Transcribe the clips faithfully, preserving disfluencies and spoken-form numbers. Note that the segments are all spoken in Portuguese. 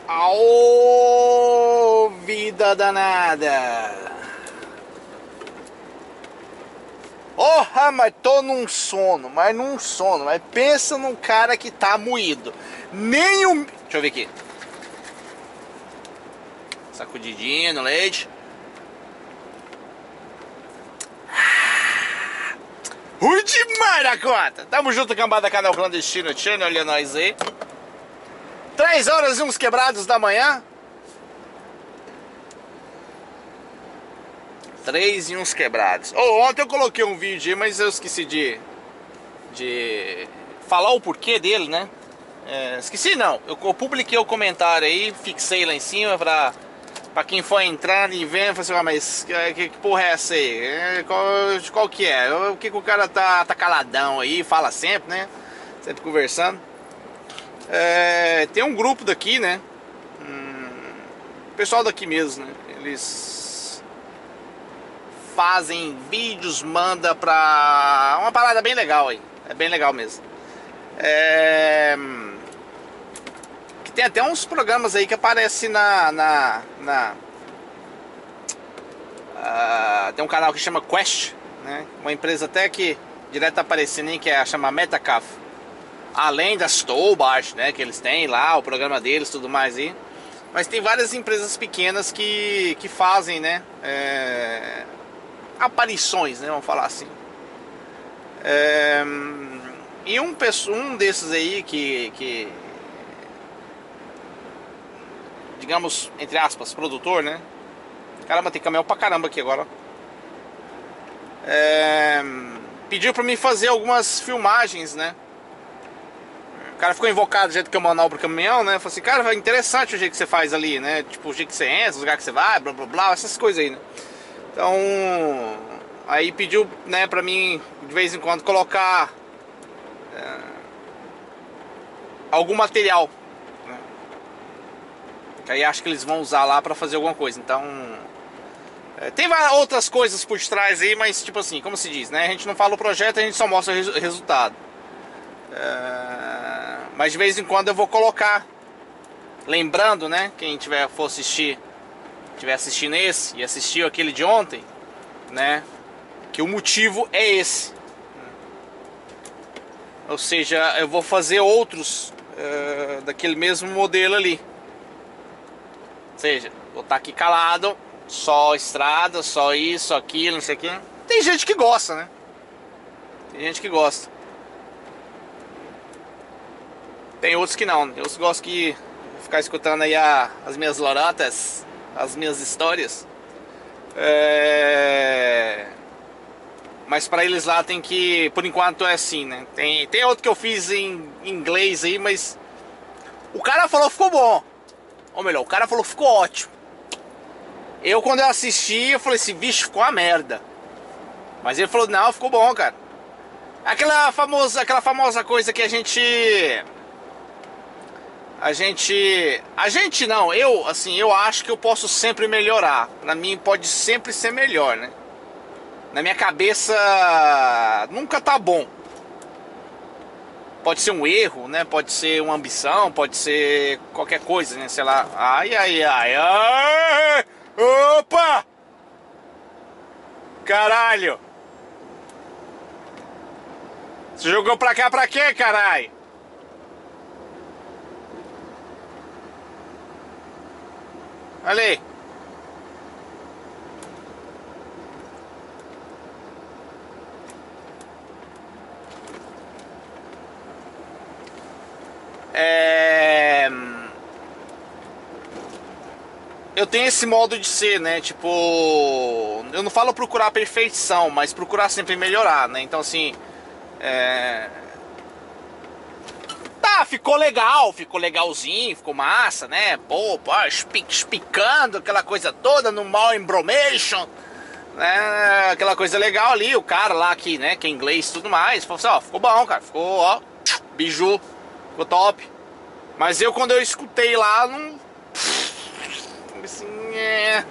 Aô, vida danada! Porra, mas tô num sono, mas num sono. Mas pensa num cara que tá moído. Nem o... Deixa eu ver aqui. Sacudidinha no leite. Ruim demais da conta. Tamo junto, cambada, canal clandestino. Channel, olha nós aí. Três horas e uns quebrados da manhã. Três e uns quebrados. Oh, ontem eu coloquei um vídeo aí, mas eu esqueci de, de falar o porquê dele, né? É, esqueci não. Eu, eu publiquei o comentário aí, fixei lá em cima pra, pra quem for entrando e vendo, falar assim, ah, mas que, que porra é essa aí? É, qual, qual que é? O que, que o cara tá, tá caladão aí, fala sempre, né? Sempre conversando. É, tem um grupo daqui, né? Hum, pessoal daqui mesmo, né? Eles fazem vídeos, manda pra... uma parada bem legal aí. É bem legal mesmo. É... que tem até uns programas aí que aparecem na... na, na... Uh, tem um canal que chama Quest, né? Uma empresa até que direto tá aparecendo aí, que é a chama Metacaf. Além das Toolbars, né? Que eles têm lá, o programa deles, tudo mais aí. Mas tem várias empresas pequenas que, que fazem, né? É... aparições, né, vamos falar assim. É, e um, um desses aí que, que, digamos, entre aspas, produtor, né? Caramba, tem caminhão pra caramba aqui agora. É, pediu pra mim fazer algumas filmagens, né? O cara ficou invocado do jeito que eu manobro o caminhão, né? Eu falei assim, cara, é interessante o jeito que você faz ali, né? Tipo, o jeito que você entra, os lugares que você vai, blá blá blá, essas coisas aí, né? Então, aí pediu, né, pra mim, de vez em quando, colocar é, algum material, né? Que aí acho que eles vão usar lá pra fazer alguma coisa. Então, é, tem outras coisas por trás aí, mas tipo assim, como se diz, né? A gente não fala o projeto, a gente só mostra o res resultado. É, mas de vez em quando eu vou colocar, lembrando, né, quem tiver for assistir, tiver assistindo esse e assistiu aquele de ontem, né, que o motivo é esse. Ou seja, eu vou fazer outros uh, daquele mesmo modelo ali. Ou seja, vou estar aqui calado, só estrada, só isso, aquilo, não sei o que. Tem gente que gosta, né? Tem gente que gosta. Tem outros que não. Tem outros que gostam de ficar escutando aí a, as minhas lorotas, as minhas histórias. É... Mas pra eles lá tem que... Por enquanto é assim, né? Tem, tem outro que eu fiz em inglês aí, mas... O cara falou que ficou bom. Ou melhor, o cara falou que ficou ótimo. Eu, quando eu assisti, eu falei assim, bicho, ficou uma merda. Mas ele falou, não, ficou bom, cara. Aquela famosa, aquela famosa coisa que a gente... A gente... A gente não, eu, assim, eu acho que eu posso sempre melhorar. Pra mim pode sempre ser melhor, né? Na minha cabeça nunca tá bom. Pode ser um erro, né? Pode ser uma ambição, pode ser qualquer coisa, né? Sei lá. Ai, ai, ai, ai! Opa! Caralho! Você jogou pra cá pra quê, caralho? Olha aí. É... Eu tenho esse modo de ser, né? Tipo, eu não falo procurar a perfeição, mas procurar sempre melhorar, né? Então, assim, é... tá, ficou legal, ficou legalzinho, ficou massa, né? Pô, pô, espicando aquela coisa toda no mal embromation, né? Aquela coisa legal ali, o cara lá que, né, que é inglês e tudo mais, falou assim, ó, ficou bom, cara, ficou, ó, biju. Ficou top. Mas eu, quando eu escutei lá, não... Assim, é...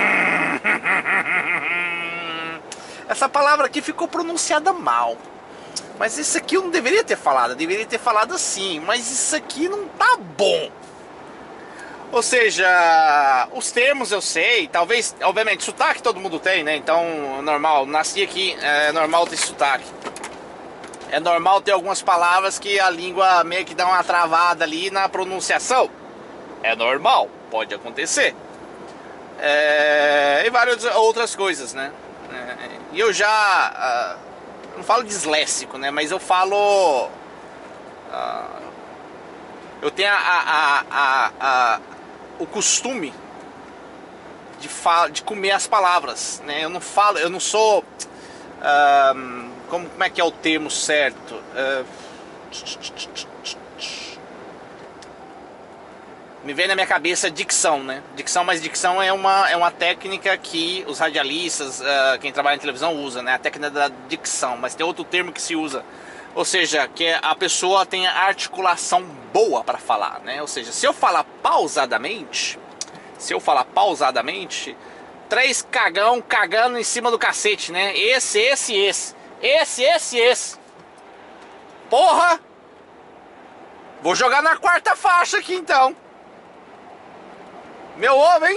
Essa palavra aqui ficou pronunciada mal. mas isso aqui eu não deveria ter falado, eu deveria ter falado assim, mas isso aqui não tá bom. Ou seja, os termos eu sei, talvez, obviamente, sotaque todo mundo tem, né? Então, é normal, nasci aqui, é normal ter sotaque. É normal ter algumas palavras que a língua meio que dá uma travada ali na pronunciação. É normal, pode acontecer. É, e várias outras coisas, né? É, e eu já, uh, não falo disléxico, né? Mas eu falo... Uh, eu tenho a... a, a, a o costume de, de comer as palavras, né? Eu não falo, eu não sou uh, como, como é que é o termo certo? Uh, me vem na minha cabeça dicção, né? Dicção, mas dicção é uma, é uma técnica que os radialistas, uh, quem trabalha em televisão usa, né? A técnica da dicção, mas tem outro termo que se usa. Ou seja, que a pessoa tem a articulação boa para falar, né? Ou seja, se eu falar pausadamente, se eu falar pausadamente, três cagão cagando em cima do cacete, né? Esse, esse, esse. Esse, esse, esse. Porra! Vou jogar na quarta faixa aqui então. Meu homem.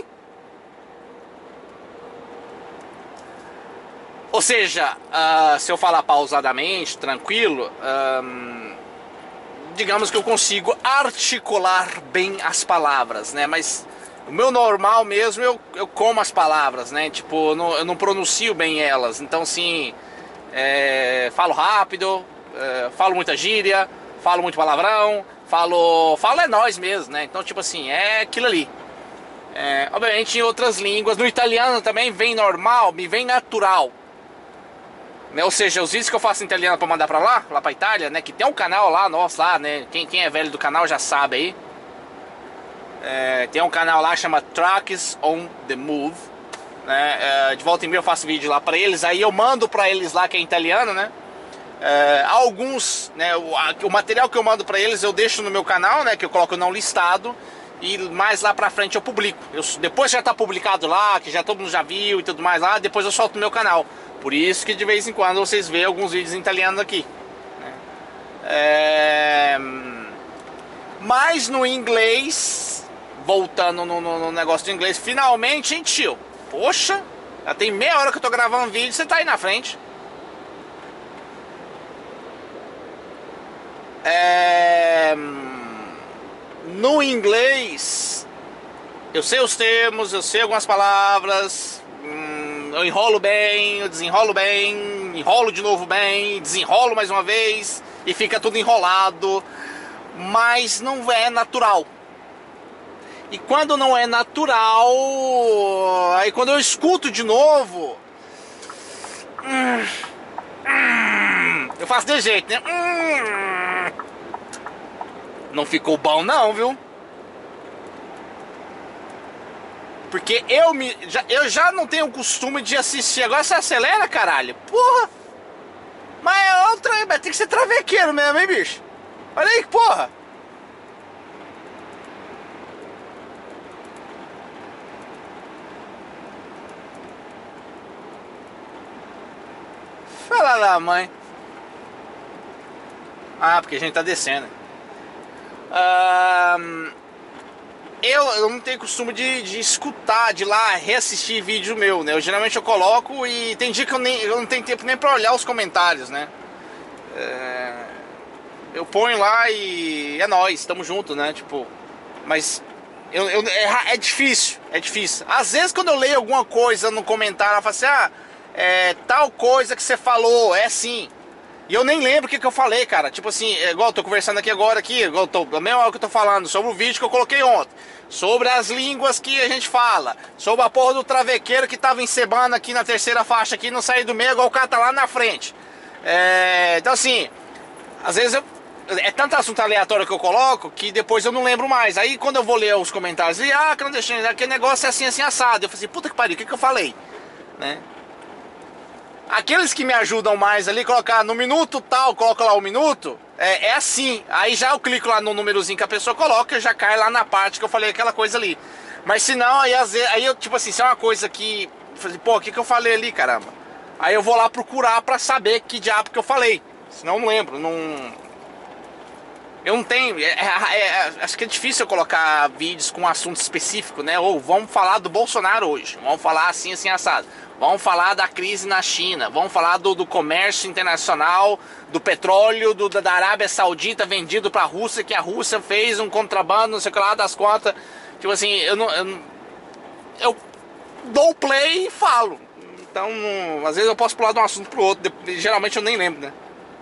Ou seja, uh, se eu falar pausadamente, tranquilo, um, digamos que eu consigo articular bem as palavras, né? Mas o meu normal mesmo, eu, eu como as palavras, né? Tipo, eu não, eu não pronuncio bem elas. Então, assim, é, falo rápido, é, falo muita gíria, falo muito palavrão, falo, falo é nós mesmo, né? Então, tipo assim, é aquilo ali. É, obviamente, em outras línguas, no italiano também vem normal, me vem natural. Né? Ou seja, os vídeos que eu faço em italiano pra mandar pra lá, lá pra Itália, né? Que tem um canal lá, nosso lá, né? Quem, quem é velho do canal já sabe aí. É, tem um canal lá que chama Tracks on the Move, né? É, de volta em meia eu faço vídeo lá pra eles, aí eu mando pra eles lá que é italiano, né? É, alguns, né? O, a, o material que eu mando pra eles eu deixo no meu canal, né? Que eu coloco não listado. E mais lá pra frente eu publico. Eu, depois já tá publicado lá, que já todo mundo já viu e tudo mais lá, depois eu solto no meu canal. Por isso que de vez em quando vocês veem alguns vídeos em italiano aqui, né? É... Mas no inglês, voltando no, no, no negócio do inglês, finalmente, hein, tio? Poxa, já tem meia hora que eu tô gravando vídeo, você tá aí na frente. É... No inglês, eu sei os termos, eu sei algumas palavras, hum, eu enrolo bem, eu desenrolo bem, enrolo de novo bem, desenrolo mais uma vez e fica tudo enrolado, mas não é natural. E quando não é natural, aí quando eu escuto de novo, hum, hum, eu faço de jeito, né? Hum, não ficou bom não, viu? Porque eu, me, já, eu já não tenho o costume de assistir. Agora você acelera, caralho. Porra! Mas é outra, vai ter que ser travequeiro mesmo, hein, bicho? Olha aí que porra! Fala lá, mãe. Ah, porque a gente tá descendo. Um, eu, eu não tenho costume de, de escutar, de ir lá reassistir vídeo meu, né? Eu geralmente eu coloco e tem dia que eu, nem, eu não tenho tempo nem pra olhar os comentários, né? É, eu ponho lá e é nóis, tamo junto, né? Tipo, mas eu, eu, é, é difícil, é difícil. Às vezes quando eu leio alguma coisa no comentário, eu falo assim, ah, é, tal coisa que você falou, é assim. E eu nem lembro o que, que eu falei, cara. Tipo assim, é igual eu tô conversando aqui agora, aqui, igual eu tô, a mesma hora que eu tô falando, sobre o vídeo que eu coloquei ontem, sobre as línguas que a gente fala, sobre a porra do travequeiro que tava encebando aqui na terceira faixa aqui, não sair do meio, igual o cara tá lá na frente. É, então assim, às vezes eu, é tanto assunto aleatório que eu coloco que depois eu não lembro mais. Aí quando eu vou ler os comentários, e ah, clandestino, aquele negócio é assim, assim, assado. Eu falei assim, puta que pariu, o que, que eu falei? Né? Aqueles que me ajudam mais ali, colocar no minuto tal, coloca lá o minuto, é, é assim. Aí já eu clico lá no númerozinho que a pessoa coloca, já cai lá na parte que eu falei aquela coisa ali. Mas se não, aí, às vezes, aí eu, tipo assim, se é uma coisa que... Eu falei, pô, o que, que eu falei ali, caramba? Aí eu vou lá procurar pra saber que diabo que eu falei, Senão eu não lembro, não... Eu não tenho... É, é, é, acho que é difícil eu colocar vídeos com um assunto específico, né? Ou vamos falar do Bolsonaro hoje, vamos falar assim, assim, assado. Vamos falar da crise na China, vamos falar do, do comércio internacional, do petróleo do, da Arábia Saudita vendido para a Rússia, que a Rússia fez um contrabando, não sei o que lá, das contas. Tipo assim, eu não... Eu, eu dou play e falo. Então, às vezes eu posso pular de um assunto pro outro, geralmente eu nem lembro, né?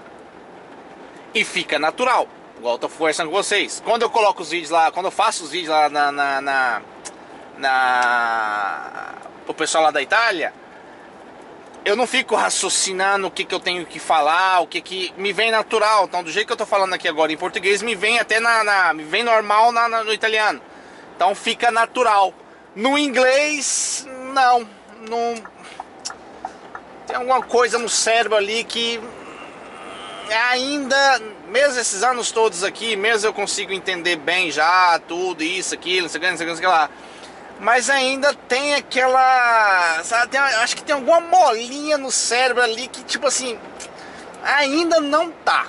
E fica natural, igual eu tô conversando com vocês. Quando eu coloco os vídeos lá, quando eu faço os vídeos lá na... na, na, na o pessoal lá da Itália, eu não fico raciocinando o que, que eu tenho que falar, o que que me vem natural. Então, do jeito que eu tô falando aqui agora em português, me vem até na, na me vem normal na, na, no italiano. Então fica natural. No inglês, não, não. Tem alguma coisa no cérebro ali que ainda, mesmo esses anos todos aqui, mesmo eu consigo entender bem já tudo, isso, aquilo, não sei o que, não sei o que, não sei o que lá. Mas ainda tem aquela, sabe, tem, acho que tem alguma molinha no cérebro ali que, tipo assim, ainda não tá.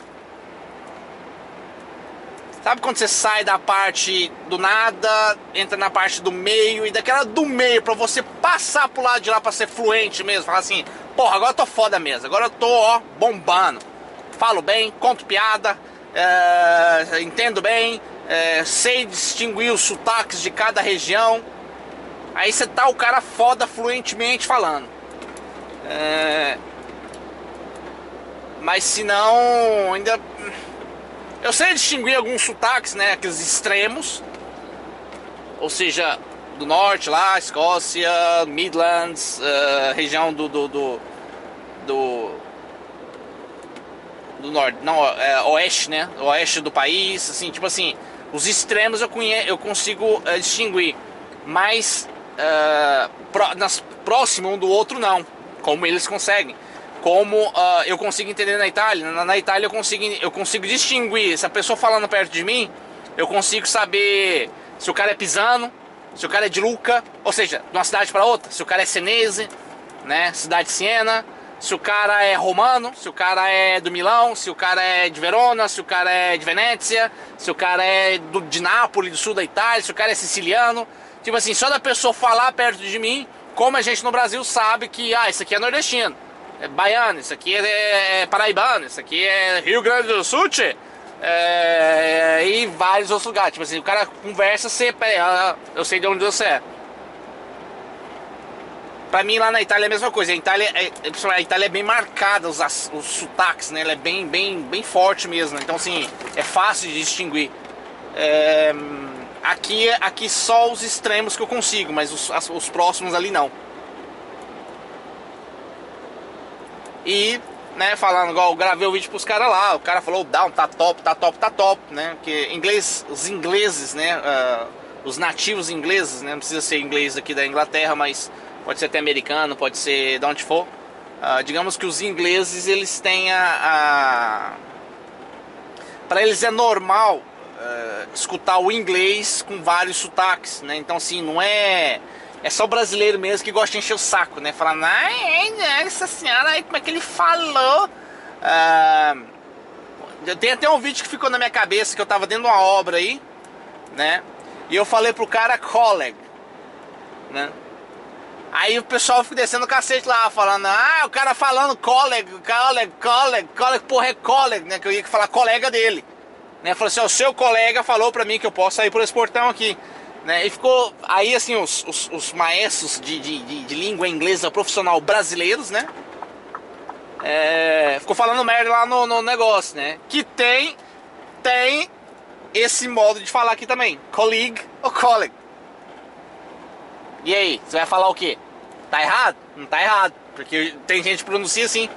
Sabe quando você sai da parte do nada, entra na parte do meio, e daquela do meio, pra você passar pro lado de lá pra ser fluente mesmo, falar assim, porra, agora eu tô foda mesmo, agora eu tô, ó, bombando. Falo bem, conto piada, é, entendo bem, é, sei distinguir os sotaques de cada região. Aí você tá o cara foda fluentemente falando. É... Mas se não, ainda... Eu sei distinguir alguns sotaques, né? Aqueles extremos. Ou seja, do norte lá, Escócia, Midlands, uh, região do... do, do, do, do norte, não, é, oeste, né? Oeste do país, assim, tipo assim... Os extremos eu, conhe... eu consigo uh, distinguir. Mas... Uh, pro, nas, próximo um do outro não, como eles conseguem, como uh, eu consigo entender na Itália. Na, na Itália eu consigo, eu consigo distinguir, se a pessoa falando perto de mim, eu consigo saber se o cara é pisano, se o cara é de Lucca, ou seja, de uma cidade para outra, se o cara é senese, né, cidade de Siena, se o cara é romano, se o cara é do Milão, se o cara é de Verona, se o cara é de Venezia, se o cara é do, de Nápoles, do sul da Itália, se o cara é siciliano. Tipo assim, só da pessoa falar perto de mim, como a gente no Brasil sabe que, ah, isso aqui é nordestino, é baiano, isso aqui é, é paraibano, isso aqui é Rio Grande do Sul, tchê, é, e vários outros lugares. Tipo assim, o cara conversa, você, eu sei de onde você é. Pra mim lá na Itália é a mesma coisa. A Itália é, a Itália é bem marcada, os, os sotaques, né? Ela é bem, bem, bem forte mesmo. Então assim, é fácil de distinguir. É... Aqui, aqui só os extremos que eu consigo, mas os, as, os próximos ali não. E, né, falando igual, eu gravei o vídeo pros caras lá, o cara falou, down, tá top, tá top, tá top, né? Porque inglês, os ingleses, né, uh, os nativos ingleses, né, não precisa ser inglês aqui da Inglaterra, mas pode ser até americano, pode ser de onde for. Uh, digamos que os ingleses, eles têm a... a... Pra eles é normal... Uh, escutar o inglês com vários sotaques, né? Então assim, não é... É só o brasileiro mesmo que gosta de encher o saco, né? Falando, ai, nossa senhora, aí como é que ele falou? Uh, tem até um vídeo que ficou na minha cabeça, que eu tava dentro de uma obra aí, né? E eu falei pro cara, colleague, né? Aí o pessoal fica descendo o cacete lá, falando, ah, o cara falando colleague, colleague, colleague, colleague, porra, é colleague, né? Que eu ia falar colega dele. Né, falou assim, ó, o seu colega falou pra mim que eu posso sair por esse portão aqui, né, e ficou, aí assim, os, os, os maestros de, de, de, de língua inglesa profissional brasileiros, né, é, ficou falando merda lá no, no negócio, né, que tem, tem esse modo de falar aqui também, colleague ou colleague. E aí, você vai falar o quê? Tá errado? Não tá errado, porque tem gente que pronuncia assim.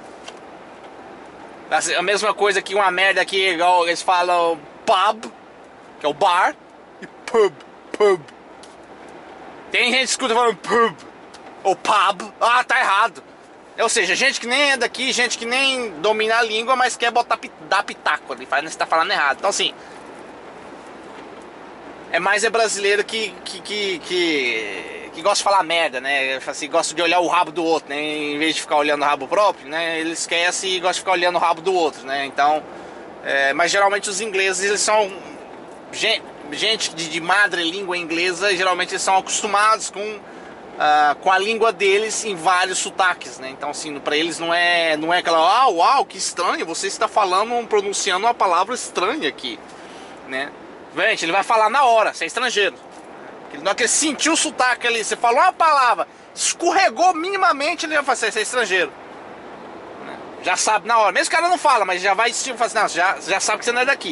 A mesma coisa que uma merda aqui, igual eles falam pub, que é o bar, e pub, pub. Tem gente que escuta falando pub, ou pub, ah, tá errado. Ou seja, gente que nem é daqui, gente que nem domina a língua, mas quer botar, dar pitaco ali, faz, você tá falando errado. Então assim, é mais é brasileiro que, que, que, que, que gosta de falar merda, né? Assim, gosta de olhar o rabo do outro, né? Em vez de ficar olhando o rabo próprio, né? Ele esquece e gosta de ficar olhando o rabo do outro, né? Então, é, mas geralmente os ingleses, eles são gente, gente de, de madre língua inglesa, geralmente eles são acostumados com, uh, com a língua deles em vários sotaques, né? Então, assim, pra eles não é, não é aquela, ah, uau, que estranho, você está falando, pronunciando uma palavra estranha aqui, né? Gente, ele vai falar na hora, você é estrangeiro. Na hora que ele sentiu o sotaque ali, você falou uma palavra, escorregou minimamente, ele já vai falar, você é estrangeiro. Já sabe na hora, mesmo que o cara não fala, mas já vai tipo, assim, não, já, já sabe que você não é daqui.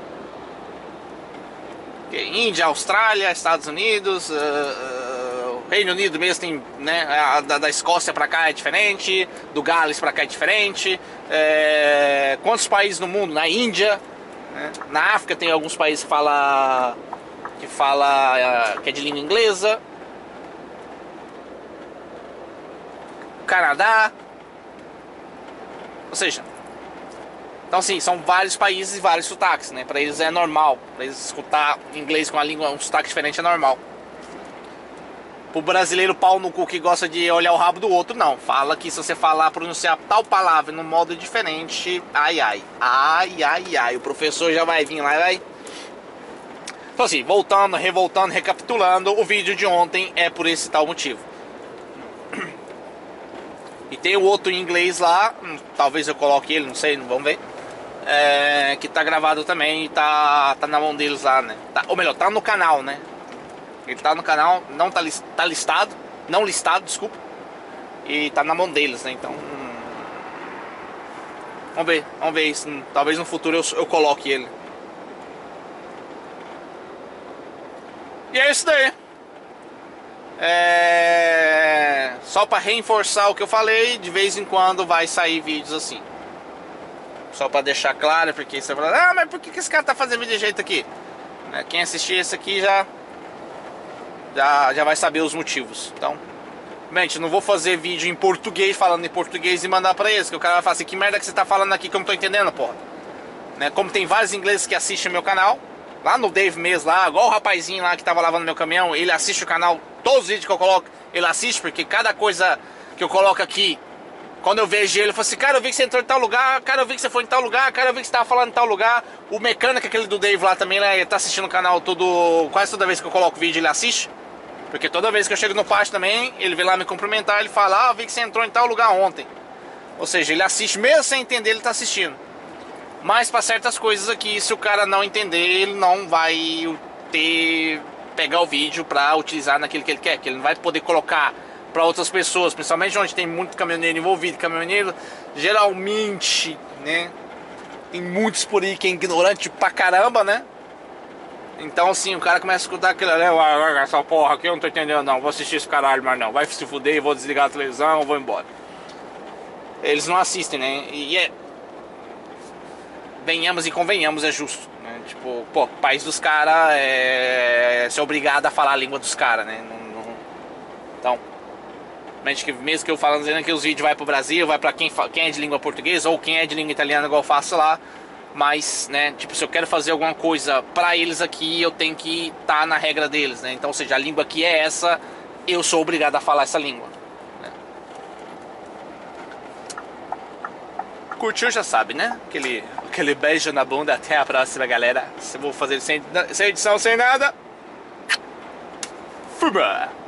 Índia, Austrália, Estados Unidos, uh, uh, Reino Unido mesmo tem, né, a, da, da Escócia pra cá é diferente, do Gales pra cá é diferente. É, quantos países no mundo? Na Índia, né? Na África tem alguns países que fala que fala uh, que é de língua inglesa. Canadá. Ou seja, então assim, são vários países e vários sotaques, né? Pra eles é normal, pra eles escutar inglês com a língua, um sotaque diferente é normal. Pro brasileiro pau no cu que gosta de olhar o rabo do outro, não. Fala que se você falar, pronunciar tal palavra num modo diferente, ai ai, ai ai ai, o professor já vai vir lá e vai... Então assim, voltando, revoltando, recapitulando, o vídeo de ontem é por esse tal motivo. E tem o outro em inglês lá, talvez eu coloque ele, não sei, não vamos ver. É, que tá gravado também e tá, tá na mão deles lá, né? Tá, ou melhor, tá no canal, né? Ele tá no canal, não tá, list, tá listado, não listado, desculpa. E tá na mão deles, né? Então... Hum, vamos ver, vamos ver isso. Talvez no futuro eu, eu coloque ele. E é isso daí. É... Só para reforçar o que eu falei, de vez em quando vai sair vídeos assim. Só para deixar claro, porque você fala, ah, mas por que esse cara tá fazendo vídeo de jeito aqui? Quem assistir esse aqui já, já, já vai saber os motivos. Então, gente, não vou fazer vídeo em português, falando em português e mandar para eles, que o cara vai falar assim, que merda que você tá falando aqui que eu não tô entendendo, porra. Né? Como tem vários ingleses que assistem meu canal, lá no Dave mesmo, lá, igual o rapazinho lá que tava lavando meu caminhão, ele assiste o canal, todos os vídeos que eu coloco, ele assiste, porque cada coisa que eu coloco aqui, quando eu vejo ele, eu falo assim, cara, eu vi que você entrou em tal lugar, cara, eu vi que você foi em tal lugar, cara, eu vi que você tava falando em tal lugar. O mecânico, aquele do Dave lá também, ele tá assistindo o canal todo, quase toda vez que eu coloco vídeo ele assiste. Porque toda vez que eu chego no pátio também, ele vem lá me cumprimentar, ele fala, ah, eu vi que você entrou em tal lugar ontem. Ou seja, ele assiste, mesmo sem entender, ele tá assistindo. Mas para certas coisas aqui, se o cara não entender, ele não vai ter, pegar o vídeo para utilizar naquilo que ele quer, que ele não vai poder colocar para outras pessoas, principalmente onde tem muito caminhoneiro envolvido. Caminhoneiro, geralmente, né, tem muitos por aí que é ignorante pra caramba, né? Então assim, o cara começa a escutar aquilo ali, essa porra aqui eu não tô entendendo não, vou assistir esse caralho mais não, vai se fuder, vou desligar a televisão, vou embora. Eles não assistem, né? E é... venhamos e convenhamos, é justo, né? Tipo, pô, país dos caras é ser obrigado a falar a língua dos caras, né? Não, não... Então, mesmo que eu falando dizendo que os vídeos vai pro Brasil, vai pra quem, quem é de língua portuguesa ou quem é de língua italiana, igual eu faço lá. Mas, né, tipo, se eu quero fazer alguma coisa pra eles aqui, eu tenho que estar tá na regra deles, né? Então, ou seja, a língua aqui é essa, eu sou obrigado a falar essa língua, né? Curtiu, já sabe, né? Aquele, aquele beijo na bunda, até a próxima, galera. Se eu vou fazer sem, sem edição, sem nada. Fuma!